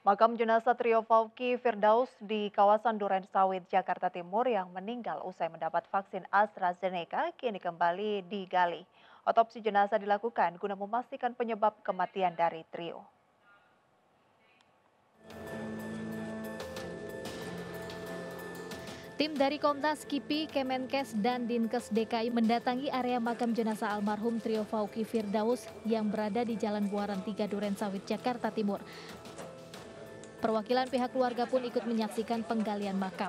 Makam jenazah trio Fauki Firdaus di kawasan Durensawit, Jakarta Timur yang meninggal usai mendapat vaksin AstraZeneca kini kembali digali. Otopsi jenazah dilakukan guna memastikan penyebab kematian dari trio. Tim dari Komnas KIPI, Kemenkes, dan Dinkes DKI mendatangi area makam jenazah almarhum trio Fauki Firdaus yang berada di Jalan Buaran 3 Durensawit, Jakarta Timur. Perwakilan pihak keluarga pun ikut menyaksikan penggalian makam.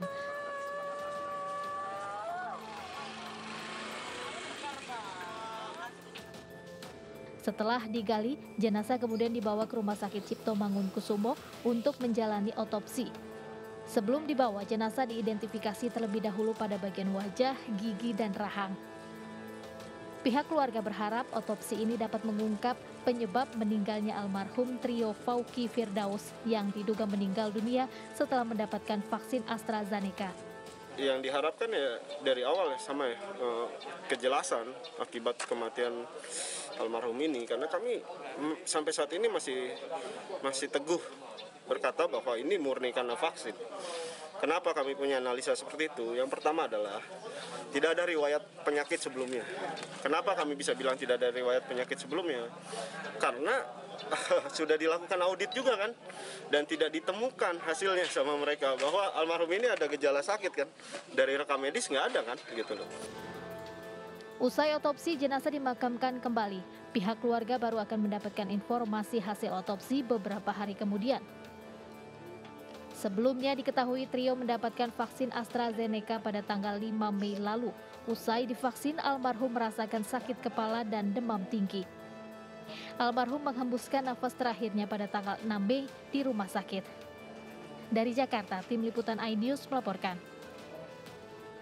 Setelah digali, jenazah kemudian dibawa ke Rumah Sakit Cipto Mangunkusumo untuk menjalani otopsi. Sebelum dibawa, jenazah diidentifikasi terlebih dahulu pada bagian wajah, gigi, dan rahang. Pihak keluarga berharap otopsi ini dapat mengungkap penyebab meninggalnya almarhum trio Fauki Firdaus yang diduga meninggal dunia setelah mendapatkan vaksin AstraZeneca. Yang diharapkan ya dari awal ya sama ya, kejelasan akibat kematian almarhum ini, karena kami sampai saat ini masih teguh berkata bahwa ini murni karena vaksin. Kenapa kami punya analisa seperti itu? Yang pertama adalah tidak ada riwayat penyakit sebelumnya. Kenapa kami bisa bilang tidak ada riwayat penyakit sebelumnya? Karena sudah dilakukan audit juga kan, dan tidak ditemukan hasilnya sama mereka bahwa almarhum ini ada gejala sakit kan. Dari rekam medis nggak ada kan, gitu loh. Usai otopsi, jenazah dimakamkan kembali. Pihak keluarga baru akan mendapatkan informasi hasil otopsi beberapa hari kemudian. Sebelumnya diketahui trio mendapatkan vaksin AstraZeneca pada tanggal 5 Mei lalu. Usai divaksin, almarhum merasakan sakit kepala dan demam tinggi. Almarhum menghembuskan nafas terakhirnya pada tanggal 6 Mei di rumah sakit. Dari Jakarta, tim liputan iNews melaporkan.